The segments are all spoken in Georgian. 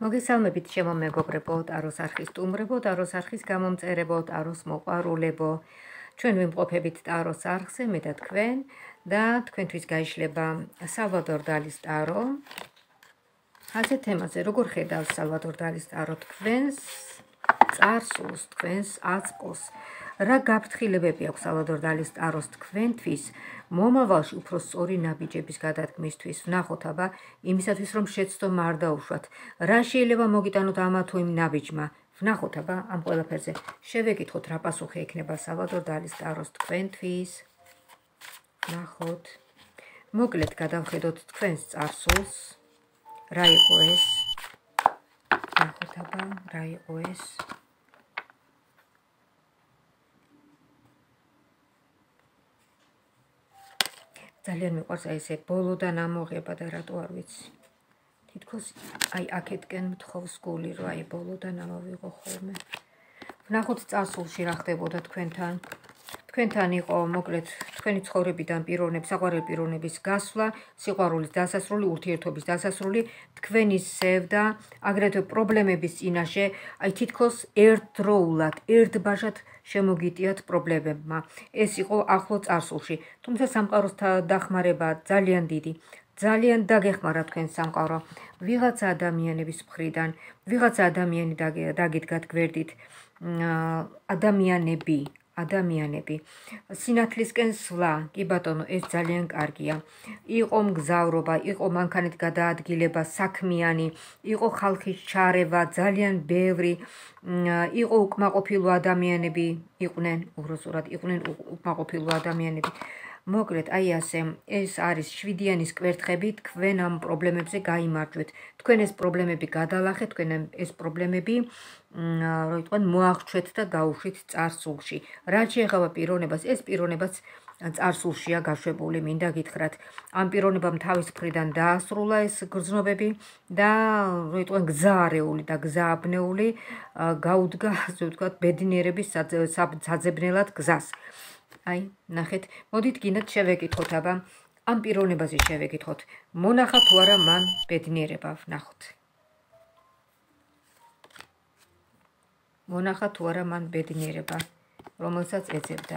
მოგესალმებით ჩემო მეგობრებო, ტაროს არხის სტუმრებო, ტაროს არხის გამომწერებო, ტაროს მოყვარულებო. ჩვენ ვიმყოფებით ტაროს არხზე, მე და თქვენ და თქვენთვის გაიშლება სალვადორ დალის ტარო. ასე თემაზე, როგორ ხედავს სალვადორ დალის ტარო თქვენს წარსულს, თქვენს აწყოს? რა გაფრთხილებები აქვს სალვადორ დალის ტაროს თქვენთვის მომავალში უფრო სწორი ნაბიჯების გადადგმისთვის? ვნახოთ აბა იმისათვის რომ შეცდომა არ დაუშვათ. რა შეიძლება მოგიტანოთ ამა თუ იმ ნაბიჯმა? ვნახოთ აბა ამ ყველაფერზე. შევეკითხოთ რა პასუხი ექნება სალვადორ დალის ტაროს თქვენთვის. ვნახოთ. მოკლედ გადავხედოთ თქვენს წარსულს. რა იყო ეს? ვნახოთ აბა რა იყო ეს? ძალიან მიყვარს აი ესე ბოლოდან ამოღება და რატო არ ვიცი. თითქოს აი აქეთკენ მთხოვს გული რომ აი ბოლოდან ამოვიღო ხოლმე. ვნახოთ წარსულში რა ხდებოდა თქვენთან. თქვენთან იყო მოკლედ თქვენი ცხოვრებიდან საყვარელი პიროვნების გასვლა, სიყვარულის დასასრული, ურთიერთობის დასასრული, თქვენი ზევდა, აგრეთვე პრობლემების წინაშე, აი თითქოს ერთდროულად, ერთბაშად შემოგიტიათ პრობლემებმა. ეს იყო ახლო წარსულში. თუმცა სამყაროს დახმარება ძალიან დიდი. ძალიან დაგეხმარა თქვენ სამყარო. ვიღაცა ადამიანების მხრიდან, ვიღაცა ადამიანი დაგიდგათ გვერდით, ადამიანები სინათლისკენ სვლა, კი ბატონო, ეს ძალიან კარგია. იყო მგზავრობა, იყო მანქანით გადაადგილება, საქმიანი, იყო ხალხის ჩარევა, ძალიან ბევრი, იყო უკმაყოფილო ადამიანები, იყვნენ უკმაყოფილო ადამიანები. მოკლედ, აი ასე, ეს არის 7-იანის კვერთხები, თქვენ ამ პრობლემებზე გაიმარჯვეთ. თქვენ ეს პრობლემები გადალახეთ, თქვენ ეს პრობლემები მოახვჩეთ და გაუშვით წარსულში. რაც შეეხება პიროვნებას, ეს პიროვნებაც წარსულშია გაშვებული, მინდა გითხრათ. ამ პიროვნებამ თავის მხრიდან დაასრულა ეს გრძნობები და გზაარეული და გზააბნეული გაუდგა, ასე ვთქვათ, ბედნიერების საძებნელად გზას. აი, ნახეთ, მოდით გინდათ შევეკითხოთ აბა, ამ პიროვნებაზე შევეკითხოთ. მონახა თუ არა მან ბედნიერება, ვნახოთ. მონახა თუ არა მან ბედნიერება, რომელსაც ეძებდა.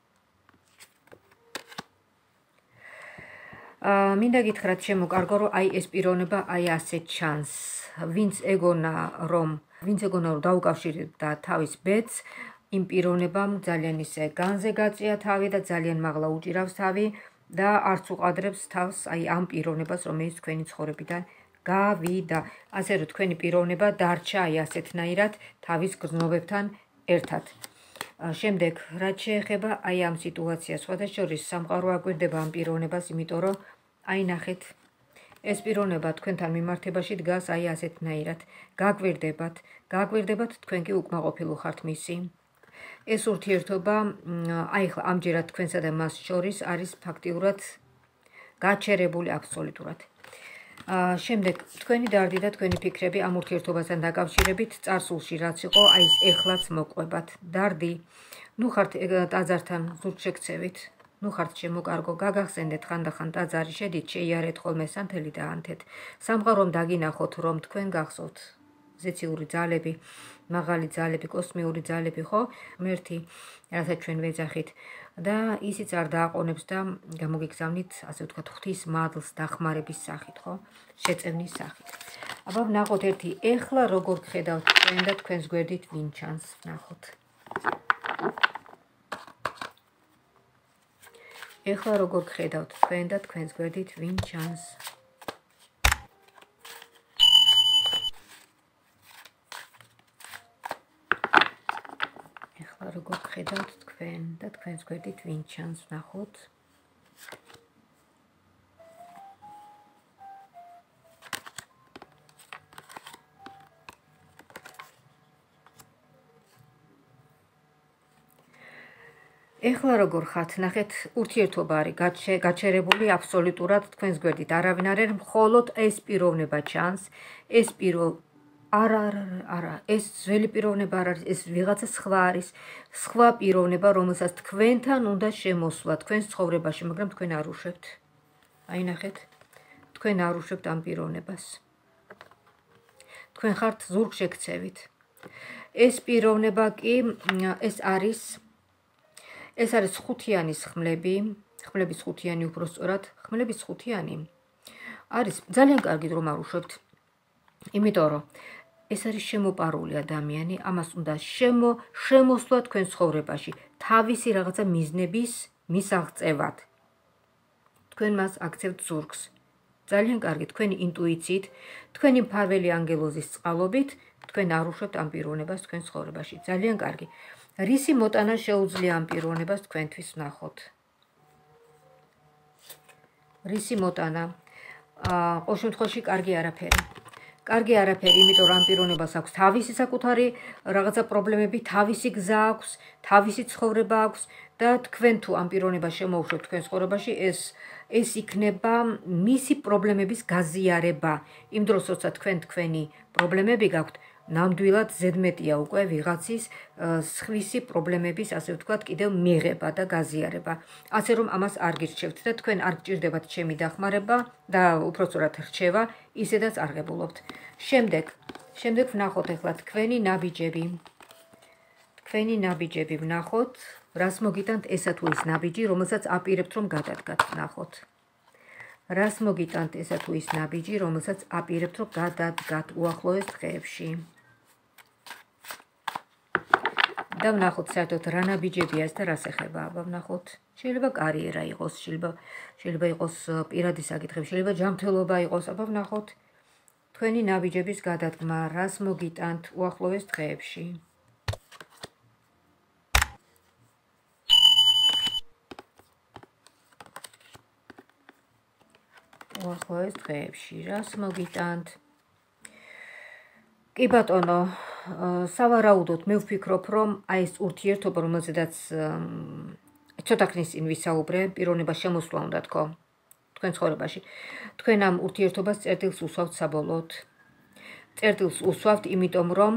მინდა გითხრათ შემოკარგო, რომ აი ეს პიროვნება აი ასე ჩანს. ვინც ეგონა რომ დაუკავშირდა თავის ბედს, იმ პიროვნებამ ძალიან ისე განზე გაწია თავი და ძალიან მაღლა უჭირავს თავი და არც უყადრებს თავს აი ამ პიროვნებას, რომელიც თქვენი ცხოვრებიდან გავიდა. ასე რომ თქვენი პიროვნება დარჩა აი ასეთნაირად თავის გრძნობებთან ერთად. შემდეგ, რაც შეეხება აი ამ სიტუაციას, სხვადასხვა სამყარო აკვირდება ამ პიროვნებას, იმიტომ რომ აი ნახეთ, ეს პიროვნება თქვენთან მიმართებაში დგას აი ასეთნაირად. გაგვირდებათ, თქვენ კი უკმაყოფილო ხართ მისი. ეს ურთიერთობა აი ხლა ამჯერად თქვენსა და მას შორის არის ფაქტიურად გაჩერებული აბსოლუტურად. შემდეგ თქვენი დარდი და თქვენი ფიქრები ამ ურთიერთობასთან დაკავშირებით წარსულში რაც იყო, აი ეს ეხლაც მოყვებათ. დარდი, ნუ ხართ ტაძართან ზურგშექცევით, ნუ ხართ შემოკარგო, გაგახსენდეთ ხანდახან ტაძარი, შედით შეიარეთ ხოლმე სანთელი და ანთეთ. სამყარომ დაგინახოთ, რომ თქვენ გახსოვთ ზეციური ძალები, მაღალი ძალები, კოსმიური ძალები, ხო? ღმერთი, რასაც ჩვენ ვეძახით და ისიც არ დააყონებს და გამოგიგზავნით, ასე ვთქვათ, ღვთის მადლს დახმარების სახით, ხო? შეწევნის სახით. აბა ვნახოთ ერთი, ეხლა როგორ გხედავთ თქვენ და თქვენს გვერდით ვინ ჩანს, ვნახოთ. ეხლა როგორ გხედავთ თქვენ და თქვენს გვერდით ვინ ჩანს? როგორ გხედავთ თქვენ და თქვენს გვერდით ვინ ჩანს, ვნახოთ. ეხლა როგორ ხართ, ნახეთ, ურთიერთობა არის გაჩერებული აბსოლუტურად თქვენს გვერდით. არავინ არ არის, მხოლოდ ეს პიროვნება ჩანს, ეს არა, ეს ძველი პიროვნება არ არის, ეს ვიღაცა სხვა არის, სხვა პიროვნება, რომელსაც თქვენთან უნდა შემოსვლა თქვენს ცხოვრებაში, მაგრამ თქვენ არ უშვებთ. აი ნახეთ, თქვენ არ უშვებთ ამ პიროვნებას. თქვენ ხართ ზურგში ექცევით. ეს პიროვნება კი ეს არის ხუთიანის ხმლები, ხმლების ხუთიანი უпростоრად, ხმლების ხუთიანი არის ძალიან კარგით რომ არ უშვებთ. იმიტომ რომ ეს არის შემოპარული ადამიანი, ამას უნდა შემოსვლა თქვენ ცხოვრებაში, თავისი რაღაცა მიზნების მისაღწევად. თქვენ მას აქცევთ ზურგს. ძალიან კარგი, თქვენი ინტუიციით, თქვენი მფარველი ანგელოზის წყალობით, თქვენ არ უშვებთ ამ პიროვნებას თქვენ ცხოვრებაში. ძალიან კარგი. რისი მოტანა შეუძლია ამ პიროვნებას თქვენთვის ვნახოთ? რისი მოტანა? ყოველ შემთხვევაში კარგი არაფერი. კარგი არაფერი, იმიტომ რომ ამ პიროვნებას აქვს თავისი საკუთარი რაღაცა პრობლემები, თავისი გზა აქვს, თავისი ცხოვრება აქვს და თქვენ თუ ამ პიროვნებას შემოუშვებთ თქვენ ცხოვრებაში, ეს იქნება მისი პრობლემების გაზიარება. იმ დროს, როცა თქვენი პრობლემები გაქვთ, ნამდვილად ზედმეტია უკვე ვიღაცის სხვისი პრობლემების, ასე ვთქვათ, კიდევ მიღება და გაზიარება. ასე რომ ამას არ გირჩევთ და თქვენ არ გჭირდებათ ჩემი დახმარება და უпростоრად რჩევა, ისედაც არ ღებულობთ. შემდეგ ვნახოთ ახლა თქვენი ნაბიჯები. თქვენი ნაბიჯები ვნახოთ, რას მოგიტანთ ესა თუ ის ნაბიჯი, რომელსაც აპირებთ რომ გადადგათ, ვნახოთ. რას მოგიტანთ ესა თუ ის ნაბიჯი, რომელსაც აპირებთ რომ გადადგათ უახლოეს დღეებში. და ვნახოთ საერთოდ რა ნაბიჯებია ეს და რას ეხება, აბა ვნახოთ. შეიძლება კარიერა იყოს, შეიძლება იყოს პირადი საკითხები, შეიძლება ჯანმრთელობა იყოს, აბა ვნახოთ. თქვენი ნაბიჯების გადადგმა, რას მოგიტანთ უახლოეს დღეებში. უახლოეს დღეებში, რას მოგიტანთ? კი ბატონო, სავარაუდოდ მე ვფიქრობ, რომ აი ეს ურთიერთობა, რომელზედაც ცოტა ხნის წინ ვისაუბრე, პიროვნებას შემოსვლა უნდა თქო თქვენ ცხოვრებაში. თქვენ ამ ურთიერთობას წერტილს უსვავთ საბოლოოდ. წერტილს უსვავთ, იმიტომ რომ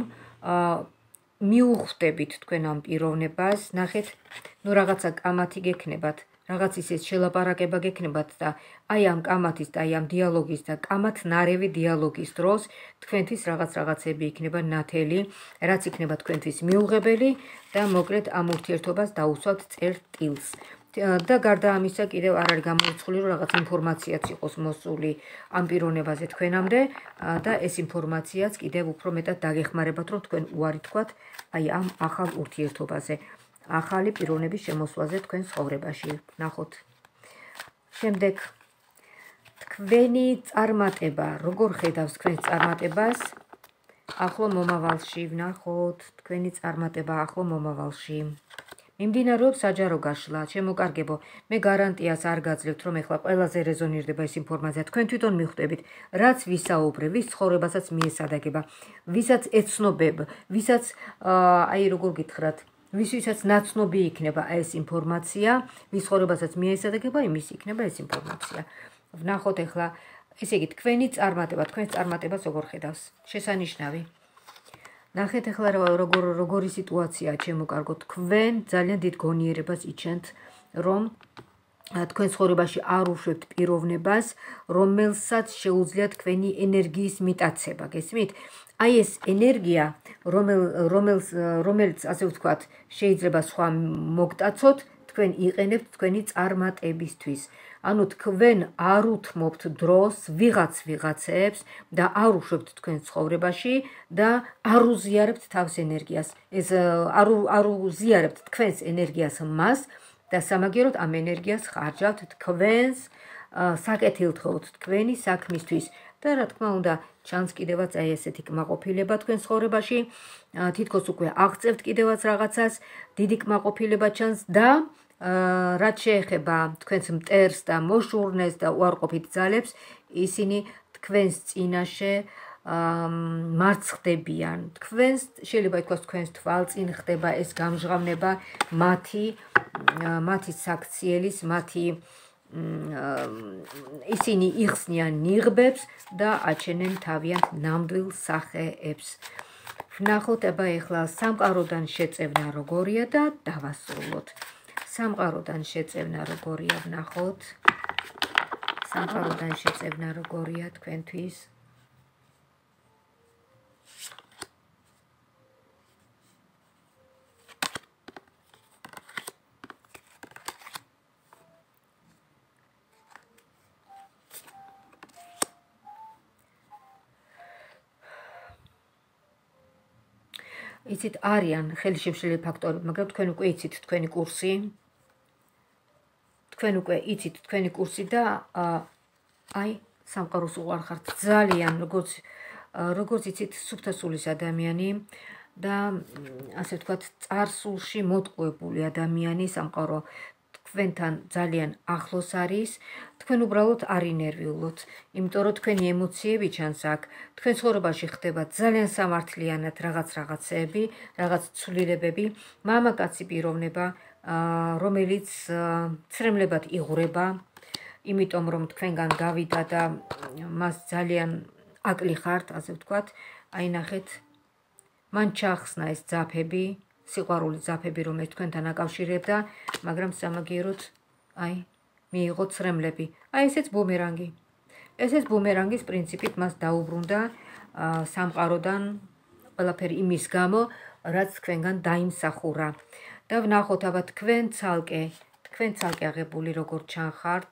მიუხვდებით თქვენ ამ პიროვნებას, ნახეთ, რაღაცა კამათი გექნებათ, რაღაც ისეთ შელაპარაკება გექნებათ და აი ამ კამათის და აი ამ დიალოგის და კამათნარევი დიალოგის დროს თქვენთვის რაღაცები იქნება ნათელი, რაც იქნება თქვენთვის მიუღებელი და მოკლედ ამ ურთიერთობას დაუსვათ წერტილს. და გარდა ამისა კიდევ არ არის გამოუცხული, რომ რაღაც ინფორმაციაც იყოს მოსული ამ პიროვნებაზე თქვენამდე და ეს ინფორმაციაც კიდევ უფრო მეტად დაგეხმარებათ, რომ თქვენ უარი თქვათ აი ამ ახალ ურთიერთობაზე. ახალი პიროვნების შემოსვლაზე თქვენ ცხოვრებაში. ნახოთ. შემდეგ თქვენი წარმატება, როგორ ხედავს თქვენს წარმატებას ახლო მომავალში, ვნახოთ, თქვენი წარმატება ახლო მომავალში. მიმდინარეობს საჯარო გაშლა, შემოკარგებო, მე გარანტიას არ გაძლევთ, რომ ეხლა ყველაზე რეზონირდება ეს ინფორმაცია. თქვენ თვითონ მიხვდებით, რაც ვისაუბრე, ვის ცხოვრებასაც მიესადაგება, ვისაც ეცნობებ, ვისაც აი როგორ გითხრათ, ვისაც ნაცნობი იქნება ეს ინფორმაცია, ვის ცხოვრებასაც მიესადაგება, იმის იქნება ეს ინფორმაცია. ვნახოთ ახლა, ესე იგი, თქვენი წარმატება, თქვენს წარმატებას როგორ ხედავს? შესანიშნავი. ნახეთ ახლა როგორი სიტუაციაა ჩემო კარგო, თქვენ ძალიან დიდ გონიერებას იჩენთ, რომ თქვენ ცხოვრებაში არ უშვებთ პიროვნებას, რომელსაც შეუძლიათ თქვენი ენერგიის მიტაცება, გესმით? აი ეს ენერგია, რომელიც ასე ვთქვათ, შეიძლება სხვა მოგტაცოთ, თქვენ იყენებთ თქვენი წარმატებისთვის. ანუ თქვენ არ უთმობთ დროს ვიღაცებს და არ უშვებთ თქვენ ცხოვრებაში და არ უზიარებთ თავს ენერგიას. ეს არ უზიარებთ თქვენს ენერგიას მას და სამაგიეროდ ამ ენერგიას ხარჯავთ თქვენს საკეთილდღეოდ, თქვენი საქმისთვის. და რა თქმა უნდა, ჩანს კიდევაც აი ესეთი კმაყოფილება თქვენ ცხოვრებაში, თითქოს უკვე აღწევთ კიდევაც რაღაცას, დიდი კმაყოფილება ჩანს და რაც შეეხება თქვენს მტერს და მოშურნეს და უარყოფით ძალებს, ისინი თქვენს წინაშე მარცხდებიან. თქვენს შეიძლება ითქვას თქვენს თვალწინ ხდება ეს გამჟღავნება მათი საქციელის, ისინი იხსნიან ნიღბებს და აჩენენ თავიანთ ნამდვილ სახეებს. ვნახოთ აბა ეხლა სამყაროდან შეწევნა როგორია და დავასრულოთ. სამყაროდან შეწევნა როგორია, ვნახოთ. სამყაროდან შეწევნა როგორია თქვენთვის. იცით არიან ხელშემშლელი ფაქტორები, მაგრამ თქვენ უკვე იცით თქვენი კურსი. თქვენ უკვე იცით თქვენი კურსი და აი სამყაროს უყარხართ ძალიან, როგორც იცით სუფთასულის ადამიანი და ასე ვთქვათ, წარსულში მოტყუებული ადამიანი სამყარო თქვენთან ძალიან ახლოს არის, თქვენ უბრალოდ არ ინერვიულოთ, იმიტომ რომ თქვენი ემოციები ჩანს აქ, თქვენ ცხოვრებაში ხდება ძალიან სამართლიანად რაღაცეები, რაღაც ცვლილებები, მამაკაცი პიროვნება, რომელიც ცრემლებად იღვრება, იმიტომ რომ თქვენგან გავიდა და მას ძალიან აკლი ხართ, ასე ვთქვათ, აი ნახეთ, მან ჩახსნა ეს ძაფები, სიყვარული ძაფები, რომელიც თქვენთან აკავშირებდა, მაგრამ სამაგიეროდ აი მიიღო ცრემლები. აი ესეც ბუმერანგი. ესეც ბუმერანგის პრინციპით მას დაუბრუნდა სამყაროდან ყველაფერი იმის გამო, რაც თქვენგან დაიმსახურა. და ვნახოთ აბა თქვენ ცალკე აღებული როგორ ჩანხართ.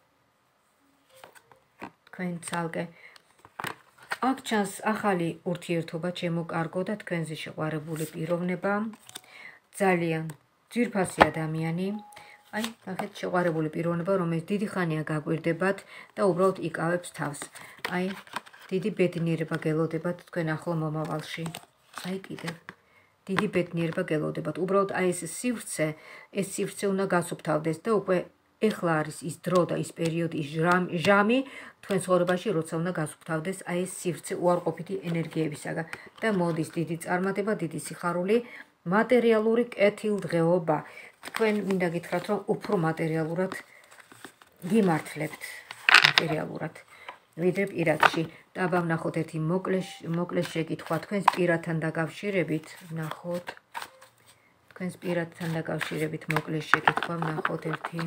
თქვენ ცალკე აქ ჩანს ახალი ურთიერთობა ჩემო კარგო და თქვენზე შეყვარებული პიროვნება, ძალიან ძვირფასი ადამიანი, აი ნახეთ შეყვარებული პიროვნება, რომელიც დიდი ხანია გაგვირდებათ და უბრალოდ იკავებს თავს. აი დიდი ბედნიერება გელოდებათ თქვენ ახლო მომავალში. აი კიდევ დიდი ბედნიერება გელოდებათ. უბრალოდ აი ეს სივრცე უნდა გასუფთავდეს და უკვე ეხლა არის ის დრო და ის პერიოდი, ის ჟამი თქვენ ცხოვრებაში, როცა უნდა გასუფთავდეს აი ეს სივრცე უარყოფითი ენერგიებისაგან და მოდის დიდი წარმატება, დიდი სიხარული, მატერიალური კეთილდღეობა. თქვენ მინდა გითხრათ, რომ უფრო მატერიალურად გიმართლებთ, მატერიალურად, ვიდრე პირადში. და აბა ვნახოთ ერთი მოკლე შეკითხვა თქვენს პირადთან დაკავშირებით, ვნახოთ. თქვენს პირადთან დაკავშირებით მოკლე შეკითხვა, ვნახოთ ერთი.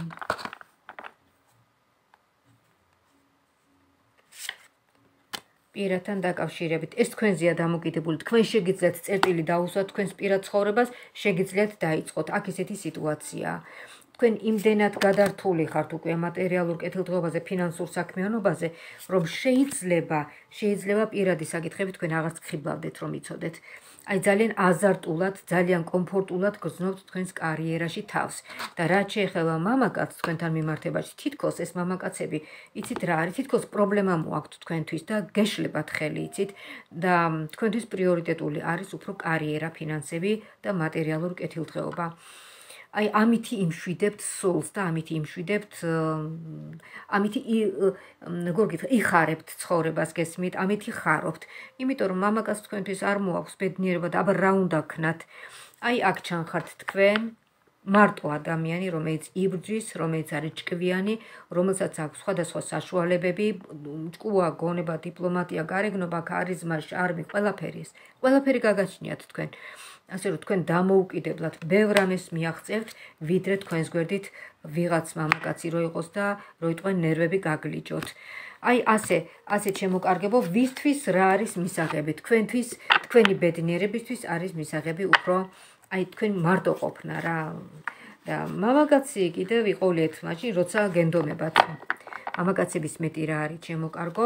პირადთან დაკავშირებით. ეს თქვენზეა დამოკიდებული. თქვენ შეგიძლიათ წერტილი დაუსვათ თქვენს პირად ცხოვრებას, შეგიძლიათ დაიწყოთ. აქ ესეთი სიტუაციაა. თქვენ იმდენად გადართული ხართ უკვე მატერიალურ კეთილდღეობაზე, ფინანსურ საქმიანობაზე, რომ შეიძლება პირადი საკითხები თქვენ აღარც გხიბლავდეთ, რომ იცოდეთ. აი ძალიან აზარტულად, ძალიან კომფორტულად გრძნობთ თქვენს კარიერაში თავს. და რაც შეეხება მამაკაცს თქვენთან მიმართებაში, თითქოს ეს მამაკაცები, იცით რა არის, თითქოს პრობლემა მოაქვთ თქვენთვის და გეშლებათ ხელი, იცით, და თქვენთვის პრიორიტეტული არის უფრო კარიერა, ფინანსები და მატერიალური კეთილდღეობა. აი ამითი იმშვიდებთ სულს და ამითი იმშვიდებთ, ამითი როგორ გითხრა, იხარებთ ცხოვრებას, გესმით, ამითი ხარობთ. იმიტომ რომ მამაკაც თქვენთვის არ მოაქვს ბედნიერება და აბა რა უნდა ქნათ. აი აქ ჩანხართ თქვენ მარტო ადამიანი, რომელიც იბრძვის, რომელიც არის ჭკვიანი, რომელსაც აქვს სხვადასხვა საშუალებები, ჭკუა, გონება, დიპლომატია, გარეგნობა, ქარიზმა, შარმი, ყველაფერი გაგაჩნიათ თქვენ. ასე რომ თქვენ დამოუკიდებლად ბევრ რამეს მიაღწევთ, ვიდრე თქვენს გვერდით ვიღაც მამაკაცი რო იყოს და რო იტყვენ ნერვები გაგლიჯოთ. აი ასე შემოკარგებო, ვისთვის რა არის მისაღები? თქვენთვის, თქვენი ბედნიერებისთვის არის მისაღები უფრო აი თქვენ მარტო ყოფნა რა. და მამაკაცი კიდევ იყოლიეთ მაშინ, როცა გენდომებათ. მამაკაცების მეტი რა არის ჩემო კარგო?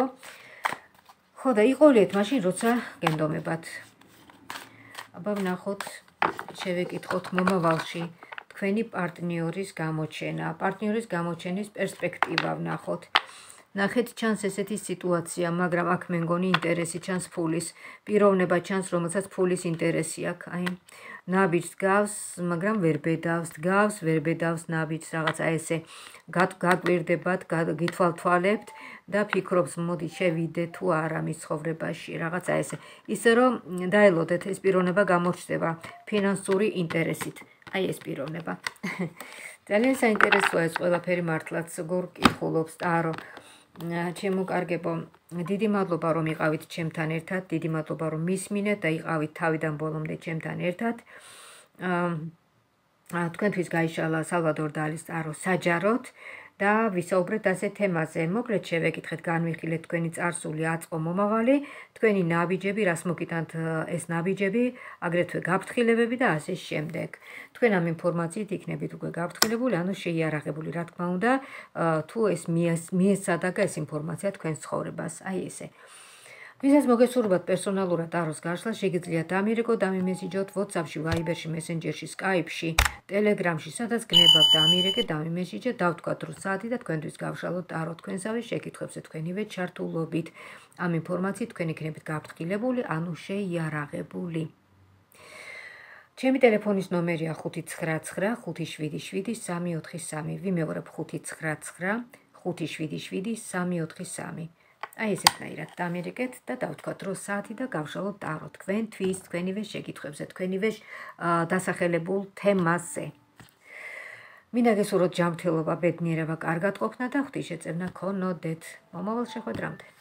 ხო და იყოლიეთ მაშინ, როცა გენდომებათ. აბა ვნახოთ, შევეკითხოთ მომავალში თქვენი პარტნიორის გამოჩენა, პარტნიორის გამოჩენის პერსპექტივა ვნახოთ. ნახეთ, ჩანს ესეთი სიტუაცია, მაგრამ აქ მე მგონი ინტერესი ჩანს ფულის, პიროვნება ჩანს, რომელსაც ფულის ინტერესი აქვს. აი, ნაბიჯს გავს, მაგრამ ვერ ბედავს ნაბიჯს, რაღაცა ესე გაგვირდებათ, გითვალთვალებთ და ფიქრობს, მოდი შევიდე თუ არა მის ცხოვრებაში, რაღაცა ესე. ისე რომ დაელოდეთ, ეს პიროვნება გამოჩნდება ფინანსური ინტერესით. აი ეს პიროვნება. ძალიან საინტერესოა ეს ყველაფერი მართლაც, როგორ კითხულობს ტარო. ჩემო კარგებო, დიდი მადლობა რომ იყავით ჩემთან ერთად, დიდი მადლობა რომ მისმინეთ და იყავით თავიდან ბოლომდე ჩემთან ერთად. თქვენთვის გაიშალა სალვადორ დალის ტარო საჯაროდ და ვისაუბრეთ ასე თემაზე. მოკლედ შევეკითხეთ, განვიხილეთ თქვენი წარსული, აწყო, მომავალი, თქვენი ნაბიჯები, რას მოგიტანთ ეს ნაბიჯები, აგრეთვე გაფრთხილებები და ასე შემდეგ. თქვენ ამ ინფორმაციით იქნებით უკვე გაფრთხილებული, ანუ შეიარაღებული, რა თქმა უნდა, თუ ეს მიესადაგა ეს ინფორმაცია თქვენს ცხოვრებას. აი ესე. ვისაც მოგესურვებათ პერსონალურად ტაროს გაშლა, შეგიძლიათ ამირეკოთ, ამიმესიჯოთ WhatsApp-ში, Viber-ში, Messenger-ში, Skype-ში, Telegram-ში, სადაც გნებავთ ამირეკეთ, ამიმესიჯეთ, დავთქვათ რო საათი და თქვენთვის გავშალოთ ტარო თქვენსავე შეკითხვებზე თქვენივე ჩართულობით. ამ ინფორმაციით თქვენ იქნებით გაფრთხილებული, ანუ შეიარაღებული. ჩემი ტელეფონის ნომერია 599 577 343. ვიმეორებ 599 577 343. აი ესეთნაირად დამირეკეთ და დავთქვათ რო საათი და გავშალოთ ტარო თქვენთვის, თქვენივე შეკითხვებზე, თქვენივე დასახელებულ თემაზე. მინდა გესურვოთ ჯანმრთელობა, ბედნიერება, კარგად ყოფნა და ღვთისშეწევნა გქონოდეთ. მომავალ შეხვედრამდე.